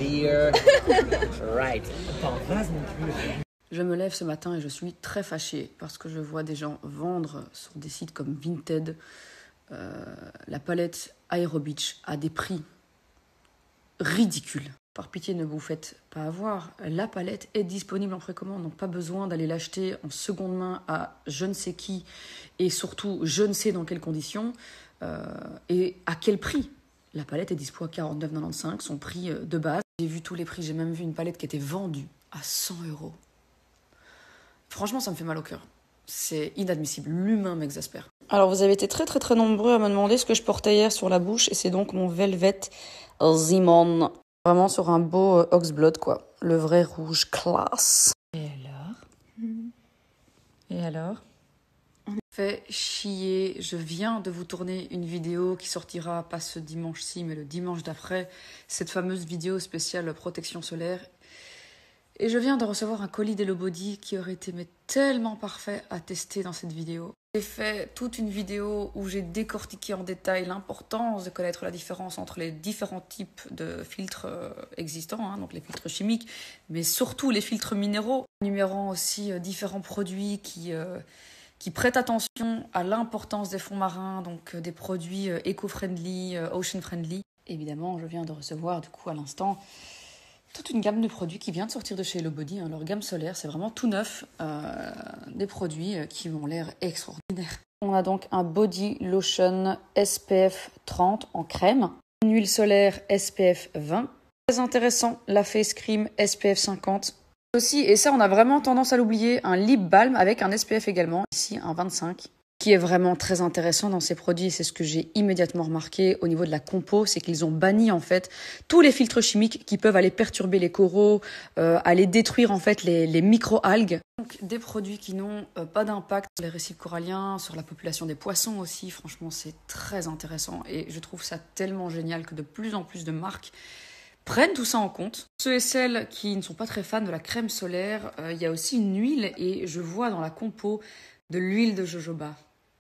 beer. Right. Je me lève ce matin et je suis très fâchée parce que je vois des gens vendre sur des sites comme Vinted la palette Aerobeach à des prix ridicules. Par pitié, ne vous faites pas avoir. La palette est disponible en précommande, donc pas besoin d'aller l'acheter en seconde main à je ne sais qui et surtout je ne sais dans quelles conditions et à quel prix. La palette est dispo à 49,95, son prix de base. J'ai vu tous les prix, j'ai même vu une palette qui était vendue à 100 €. Franchement, ça me fait mal au cœur. C'est inadmissible, l'humain m'exaspère. Alors vous avez été très très très nombreux à me demander ce que je portais hier sur la bouche et c'est donc mon Velvet Zimon. Vraiment sur un beau Oxblood quoi, le vrai rouge classe. Et alors fait chier, je viens de vous tourner une vidéo qui sortira pas ce dimanche-ci mais le dimanche d'après, cette fameuse vidéo spéciale protection solaire. Et je viens de recevoir un colis d'Hello Body qui aurait été mais tellement parfait à tester dans cette vidéo. J'ai fait toute une vidéo où j'ai décortiqué en détail l'importance de connaître la différence entre les différents types de filtres existants, hein, donc les filtres chimiques, mais surtout les filtres minéraux, énumérant aussi différents produits qui prêtent attention à l'importance des fonds marins, donc des produits éco-friendly, ocean-friendly. Évidemment, je viens de recevoir du coup à l'instant toute une gamme de produits qui vient de sortir de chez Hello Body. Hein. Leur gamme solaire, c'est vraiment tout neuf. Des produits qui ont l'air extraordinaires. On a donc un body lotion SPF 30 en crème. Une huile solaire SPF 20. Très intéressant, la face cream SPF 50. Aussi, et ça on a vraiment tendance à l'oublier, un lip balm avec un SPF également. Ici, un 25. Qui est vraiment très intéressant dans ces produits, c'est ce que j'ai immédiatement remarqué au niveau de la compo, c'est qu'ils ont banni en fait tous les filtres chimiques qui peuvent aller perturber les coraux, aller détruire en fait les micro-algues. Donc des produits qui n'ont pas d'impact sur les récifs coralliens, sur la population des poissons aussi, franchement c'est très intéressant et je trouve ça tellement génial que de plus en plus de marques prennent tout ça en compte. Ceux et celles qui ne sont pas très fans de la crème solaire, il y a aussi une huile et je vois dans la compo de l'huile de jojoba.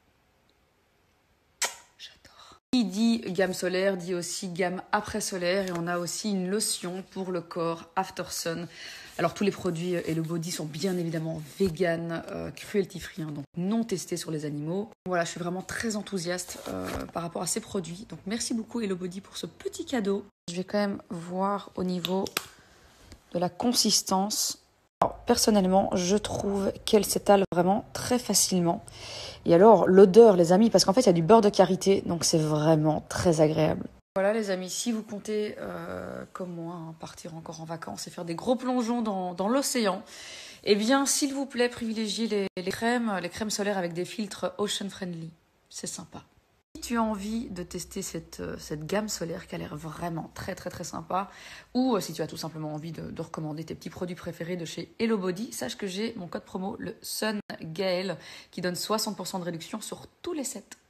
J'adore. Qui dit gamme solaire dit aussi gamme après solaire et on a aussi une lotion pour le corps After Sun. Alors tous les produits Hello Body sont bien évidemment vegan, cruelty free, hein, donc non testés sur les animaux. Voilà, je suis vraiment très enthousiaste par rapport à ces produits. Donc merci beaucoup Hello Body pour ce petit cadeau. Je vais quand même voir au niveau de la consistance. Alors, personnellement, je trouve qu'elle s'étale vraiment très facilement. Et alors, l'odeur, les amis, parce qu'en fait, il y a du beurre de karité, donc c'est vraiment très agréable. Voilà, les amis, si vous comptez, comme moi, hein, partir encore en vacances et faire des gros plongeons dans l'océan, eh bien, s'il vous plaît, privilégiez les crèmes solaires avec des filtres ocean friendly. C'est sympa. Si tu as envie de tester cette gamme solaire qui a l'air vraiment très très très sympa, ou si tu as tout simplement envie de recommander tes petits produits préférés de chez Hello Body, sache que j'ai mon code promo, le SUNGAEL, qui donne 60% de réduction sur tous les sets.